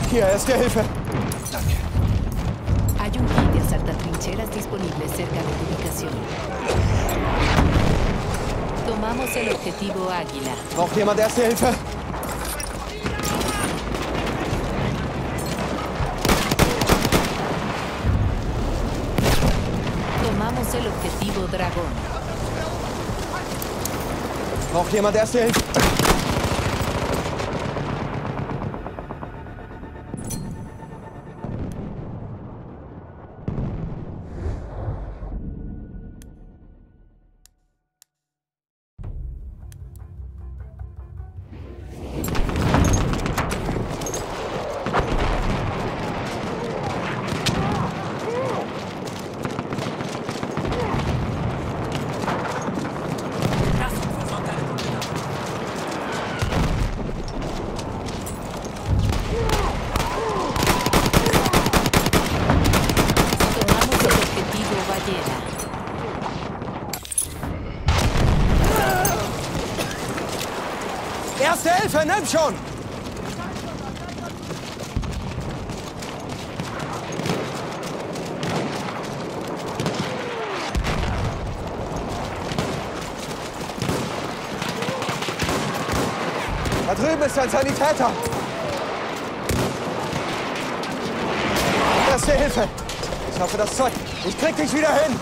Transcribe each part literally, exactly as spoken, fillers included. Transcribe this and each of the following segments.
Hier, erste Hilfe. Danke. Hay un kit de asaltar trincheras disponible cerca de tu ubicación. Tomamos el objetivo Águila. Braucht jemand erste Hilfe? Tomamos el objetivo Dragón. Braucht jemand erste Hilfe? Tomamos el objetivo Ballena. Erste Hilfe, nimm schon! Da drüben ist ein Sanitäter. Erste Hilfe. Ich hoffe, das Zeug. Ich krieg dich wieder hin.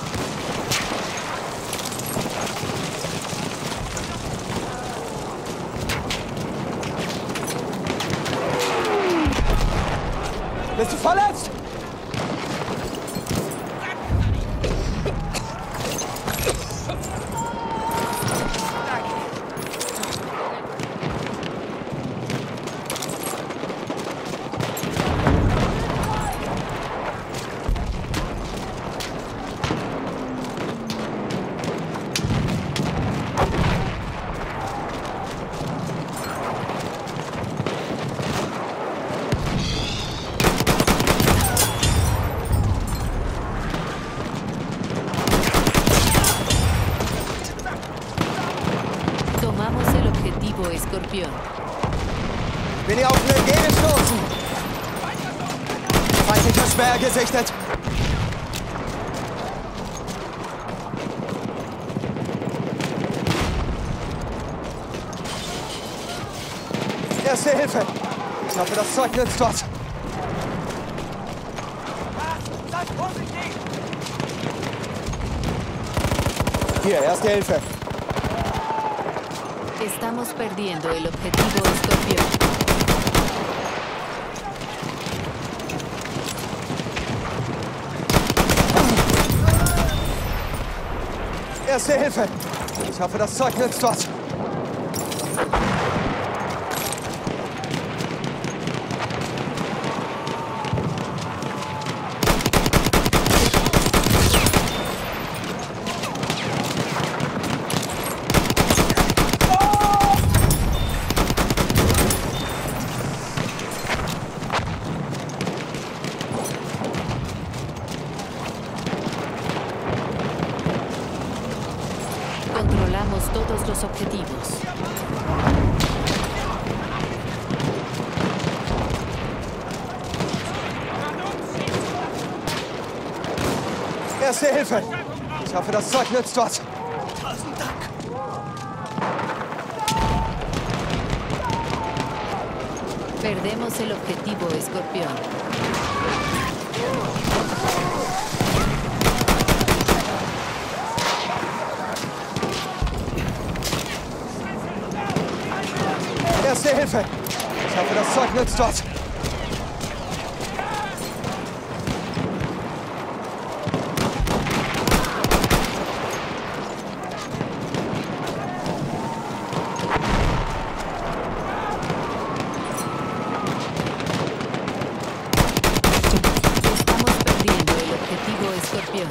Bist du verletzt? Tomamos el objetivo Escorpión. Bin ihr auf den L G gestoßen. Feindlicher Sperr gesichtet. Erste Hilfe. Ich hoffe, das Zeug nützt was. Seid vorsichtig! Hier, erste Hilfe. Estamos perdiendo el objetivo Escorpión. Erste Hilfe. Ich hoffe, das Zeug nützt was. Controlamos todos los objetivos. Erste Hilfe. Ich hoffe, das Zeug nützt was. Tausend Dank! Perdemos el objetivo Escorpión. Erste Hilfe. Ich hoffe, das Zeug nützt was. Estamos perdiendo el objetivo Escorpión.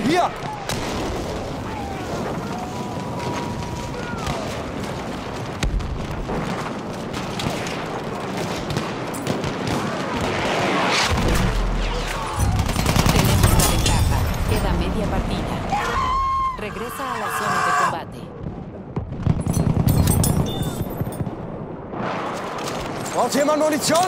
Munition, hier! Regresa a la zona de combate. Braucht jemand Munition?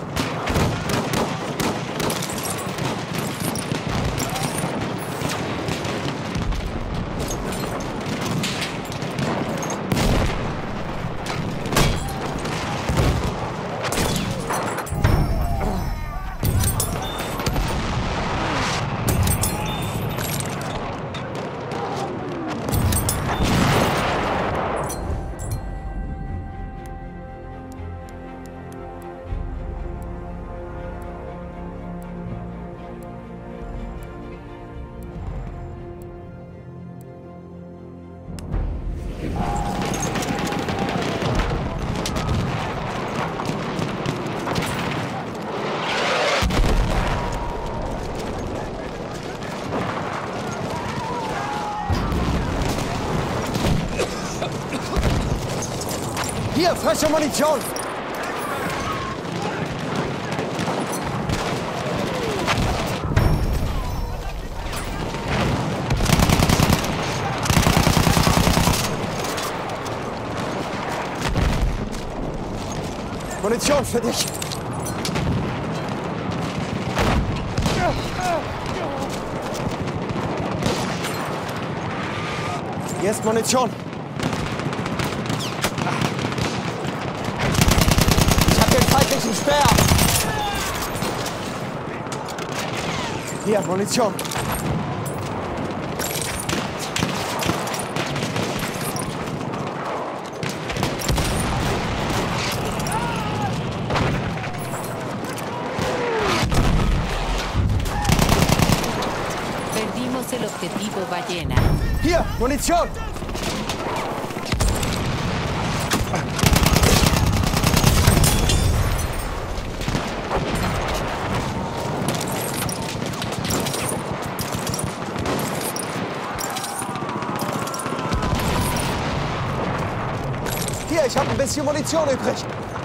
Hier, frische Munition! Munition für dich! Hier ist Munition! Feindlichen Speer! Hier, Munition! Perdimos el objetivo Ballena. Hier, Munition! Hier, ich habe ein bisschen Munition übrig.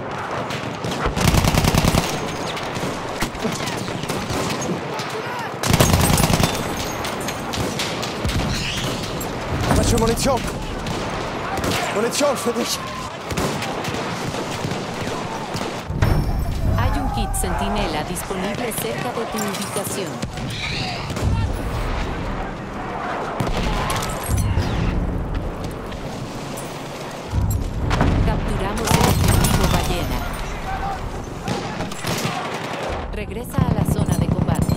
Frische Munition. Munition für dich. Hay un kit Centinela disponible cerca de tu ubicación. Capturamos el objetivo Ballena. Regresa a la zona de combate.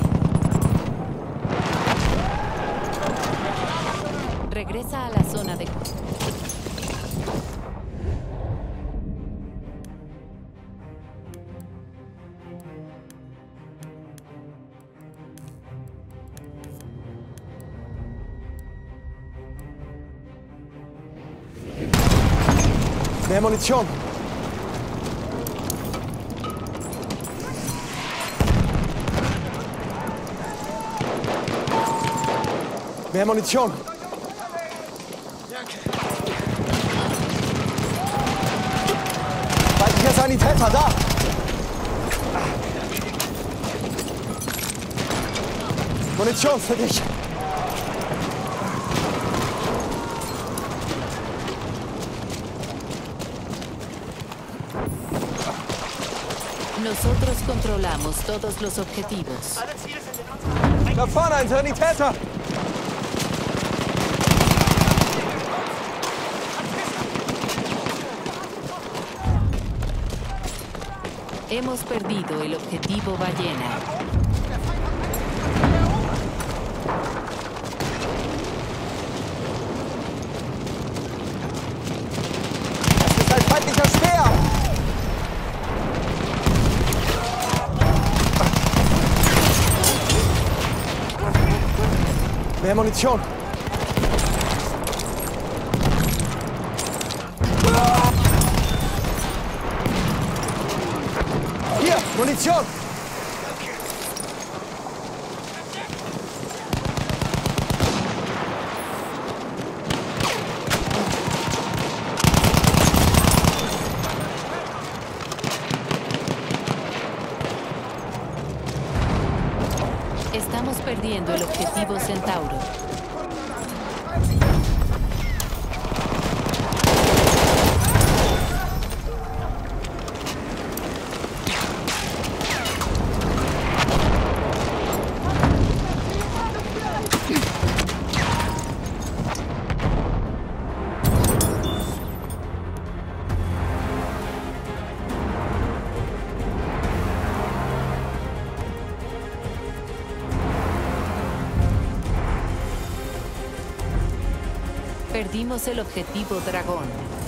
Regresa a la zona de combate. Mehr Munition. Mehr Munition. Feindlicher Sanitäter, da! Munition für dich. Nosotros controlamos todos los objetivos. Da vorne ein Sanitäter! Hemos perdido el objetivo Ballena. Das ist ein feindlicher Speer! Mehr Munition! Hier, Munition! perdiendo el objetivo Centauro. Perdimos el objetivo Dragón.